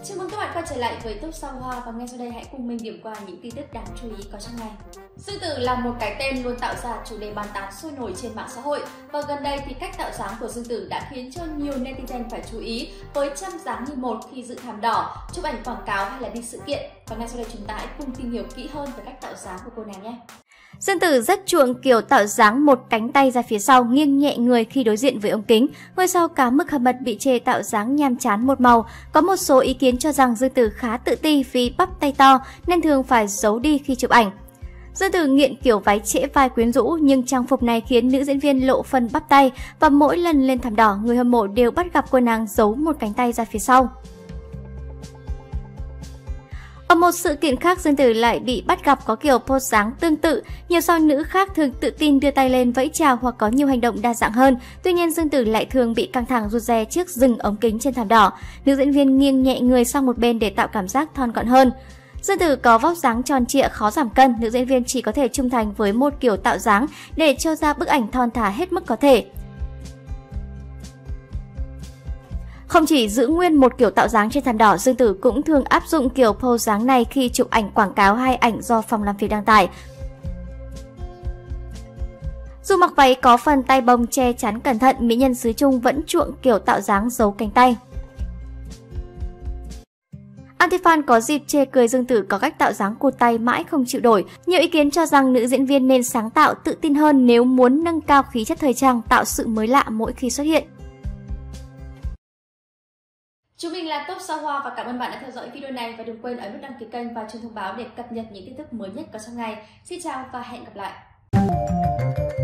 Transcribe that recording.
Chào mừng các bạn quay trở lại với Top Sao Hoa và ngay sau đây hãy cùng mình điểm qua những tin tức đáng chú ý có trong ngày. Dương Tử là một cái tên luôn tạo ra chủ đề bàn tán sôi nổi trên mạng xã hội và gần đây thì cách tạo dáng của Dương Tử đã khiến cho nhiều netizen phải chú ý với trăm dáng như một khi dự thảm đỏ, chụp ảnh quảng cáo hay là đi sự kiện. Và ngay sau đây chúng ta hãy cùng tìm hiểu kỹ hơn về cách tạo dáng của cô nàng nhé. Dương Tử rất chuộng kiểu tạo dáng một cánh tay ra phía sau, nghiêng nhẹ người khi đối diện với ống kính. Ngôi sao cá mực hầm mật bị chê tạo dáng nhàm chán một màu. Có một số ý kiến cho rằng Dương Tử khá tự ti vì bắp tay to nên thường phải giấu đi khi chụp ảnh. Dương Tử nghiện kiểu váy trễ vai quyến rũ nhưng trang phục này khiến nữ diễn viên lộ phần bắp tay và mỗi lần lên thảm đỏ, người hâm mộ đều bắt gặp cô nàng giấu một cánh tay ra phía sau. Ở một sự kiện khác, Dương Tử lại bị bắt gặp có kiểu pose dáng tương tự. Nhiều sao nữ khác thường tự tin đưa tay lên vẫy chào hoặc có nhiều hành động đa dạng hơn. Tuy nhiên, Dương Tử lại thường bị căng thẳng rụt rè trước dừng ống kính trên thảm đỏ. Nữ diễn viên nghiêng nhẹ người sang một bên để tạo cảm giác thon gọn hơn. Dương Tử có vóc dáng tròn trịa khó giảm cân, nữ diễn viên chỉ có thể trung thành với một kiểu tạo dáng để cho ra bức ảnh thon thả hết mức có thể. Không chỉ giữ nguyên một kiểu tạo dáng trên thảm đỏ, Dương Tử cũng thường áp dụng kiểu pose dáng này khi chụp ảnh quảng cáo hay ảnh do phòng làm việc đăng tải. Dù mặc váy có phần tay bông che chắn cẩn thận, mỹ nhân xứ Trung vẫn chuộng kiểu tạo dáng giấu cánh tay. Antifan có dịp chê cười Dương Tử có cách tạo dáng cụt tay mãi không chịu đổi. Nhiều ý kiến cho rằng nữ diễn viên nên sáng tạo, tự tin hơn nếu muốn nâng cao khí chất thời trang, tạo sự mới lạ mỗi khi xuất hiện. Chúng mình là Top Sao Hoa và cảm ơn bạn đã theo dõi video này và đừng quên ấn nút đăng ký kênh và chuông thông báo để cập nhật những tin tức mới nhất có trong ngày. Xin chào và hẹn gặp lại.